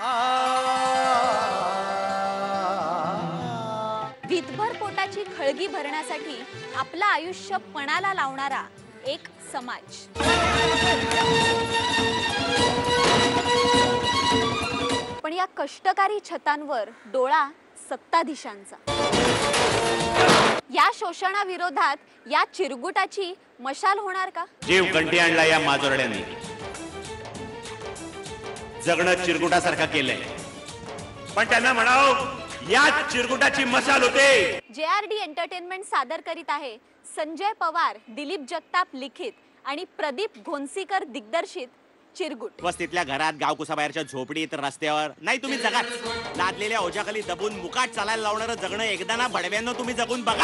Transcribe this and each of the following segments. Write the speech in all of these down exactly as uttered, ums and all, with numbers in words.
विधभर पोटाची खळगी भरण्यासाठी आपलं आयुष्य पणाला लावणारा एक समाज। पण या कष्टकारी छतांवर डोळा सत्ताधीशांचा। या शोषणाविरोधात या चिरगुटाची मशाल होणार का? जीव कंठी आणला या माजोरड्यांनी, जगणं चिरगुटासारखं केलंय, पण त्यांना म्हणावं या चिरगुटाची मशाल होते। जे आर डी एंटरटेनमेंट सादर करीत आहे संजय पवार, दिलीप जगताप लिखित आणि प्रदीप घोनसीकर दिग्दर्शित चिरगुट। वस्तीतल्या घरात, गाव कुसाबाहेरच्या झोपडीत, रस्त्यावर नाही तुम्ही जगात, लादलेल्या ओझ्याखाली दबून मुकाट चालायला लावणारं जगणं एकदा ना भडव्यांनो तुम्ही जगून बघा।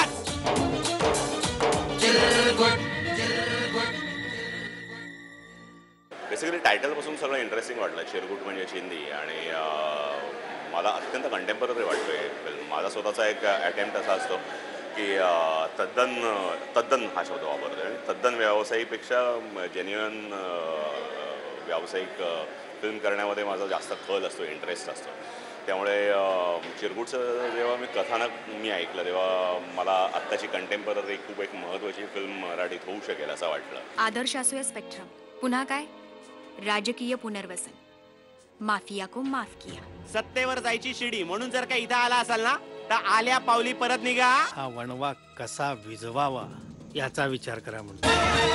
बेसिकली टायटल पासून सगळं इंटरेस्टिंग वाटलं। चिरगुट म्हणजे चिंदी आणि मला अत्यंत कंटेम्पररी वाटतोय फिल्म। माझा स्वतःचा एक अटेम्प्ट असा असतो की तद्दन तद्दन हा शब्द वापरतो आणि तद्दन व्यावसायिकपेक्षा जेन्युइन व्यावसायिक फिल्म करण्यामध्ये माझा जास्त कल असतो, इंटरेस्ट असतो। त्यामुळे चिरगुटचं जेव्हा मी कथानक मी ऐकलं तेव्हा मला आत्ताची कंटेम्पररी खूप एक महत्त्वाची फिल्म मराठीत होऊ शकेल असं वाटलं। आदर्श असो या स्पेक्ट्रम, पुन्हा काय राजकीय पुनर्वसन, माफिया को माफ किया। सत्तेवर जायची शिडी म्हणून जर का इथं आला असाल ना तर आल्या पावली परत निघा। हा वणवा कसा विजवावा याचा विचार करा म्हणून।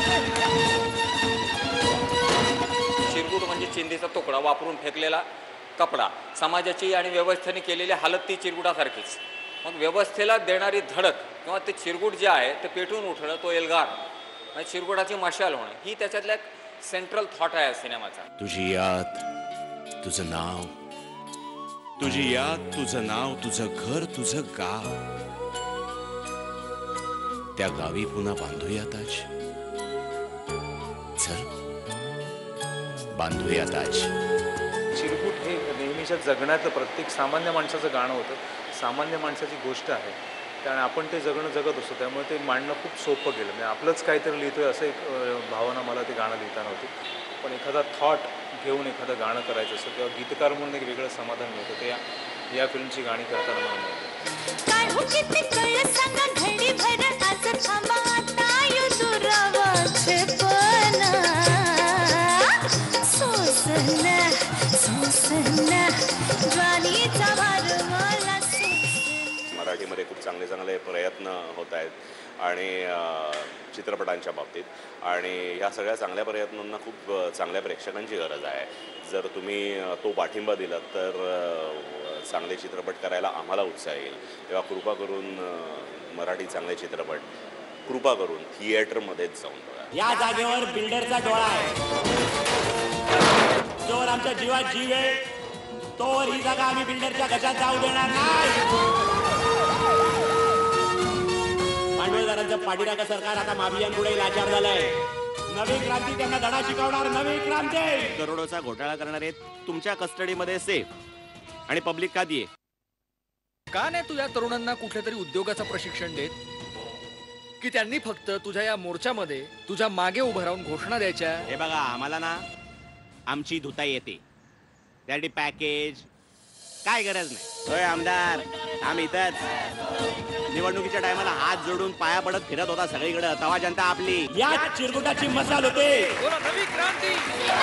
चिरगुट म्हणजे चिंधीचा तुकडा वापरून फेकलेला कपडा। समाजाची आणि व्यवस्थेने केलेली हालत ती चिरगुटासारखीच। मग व्यवस्थेला देणारी धडक किंवा ते चिरगुट जे आहे ते पेटून उठणं, तो एल्गार आणि चिरगुटाची मशाल होणं ही त्याच्यातला एक सेंट्रल थॉट आहे सिनेमाचा। तुझी याद, तुझं नाव, तुझी याद, तुझं नाव, तुझं घर, तुझं गाव, त्या गावी पुन्हा बांधूया ताज। चल बांधूया ताज। चिरगुट हे नेहमीच्या जगण्याचं प्रत्येक सामान्य माणसाचं गाणं होतं, सामान्य माणसाची गोष्ट आहे आणि आपण ते जगणं जगत असतो। त्यामुळे ते मांडणं खूप सोपं गेलं। म्हणजे आपलंच काहीतरी लिहितोय असं एक भावना मला ते गाणं लिहिताना होती। पण एखादा थॉट घेऊन एखादं गाणं करायचं असतं तेव्हा गीतकार म्हणून एक वेगळं समाधान मिळतं। ते या या फिल्मची गाणी करताना मला मिळतं। मराठीमध्ये खूप चांगले चांगले प्रयत्न होत आहेत आणि चित्रपटांच्या बाबतीत, आणि ह्या सगळ्या चांगल्या प्रयत्नांना खूप चांगल्या प्रेक्षकांची गरज आहे। जर तुम्ही तो पाठिंबा दिलात तर चांगले चित्रपट करायला आम्हाला उत्साह येईल। तेव्हा कृपा करून मराठी चांगले चित्रपट कृपा करून थिएटरमध्येच जाऊन बघा। या जागेवर बिल्डरचा डोळा आहे। जोवर आमच्या जीवात जीव आहे तोवर ही जागा आम्ही बिल्डरच्या घशात जाऊ देणार नाही। भांडवलदारांचं पाठीराखा सरकार आता माफियांपुढे लाचार झालंय। नवी क्रांती त्यांना धडा शिकवणार, नवी क्रांती। करोडोचा घोटाळा करणारे तुमच्या कस्टडीमध्ये सेफ आणि पब्लिक का दिये? का नाही तू या तरुणांना कुठल्या तरी उद्योगाचं प्रशिक्षण देत की त्यांनी फक्त तुझ्या या मोर्चामध्ये तुझ्या मागे उभं राहून घोषणा द्यायच्या? हे बघा, आम्हाला ना आमची धुता येते, त्यासाठी पॅकेज काय गरज नाही। होय आमदार, आम्ही इथंच निवडणुकीच्या टायमाला हात जोडून पाया पडत फिरत होता सगळीकडे, तवा जनता आपली या चिरगुटाची मशाल होते। नवी क्रांती।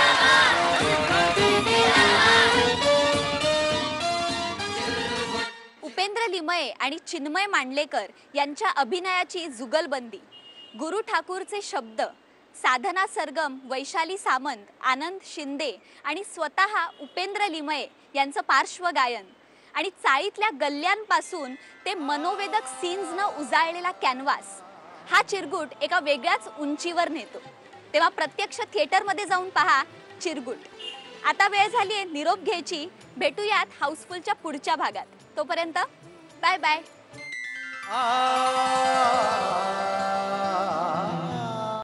उपेंद्र लिमये आणि चिन्मय मांडलेकर यांच्या अभिनयाची जुगलबंदी, गुरु ठाकूरचे शब्द, साधना सरगम, वैशाली सामंत, आनंद शिंदे आणि स्वतः उपेंद्र लिमये यांचं पार्श्वगायन आणि चाळीतल्या गल्ल्यांपासून ते मनोवेदक सीन्सनं उजाळलेला कॅनव्हास हा चिरगुट एका वेगळ्याच उंचीवर नेतो। तेव्हा प्रत्यक्ष थिएटरमध्ये जाऊन पहा चिरगुट। आता वेळ झाली आहे निरोप घ्यायची। भेटूयात हाऊसफुलच्या पुढच्या भागात। तोपर्यंत बाय बाय।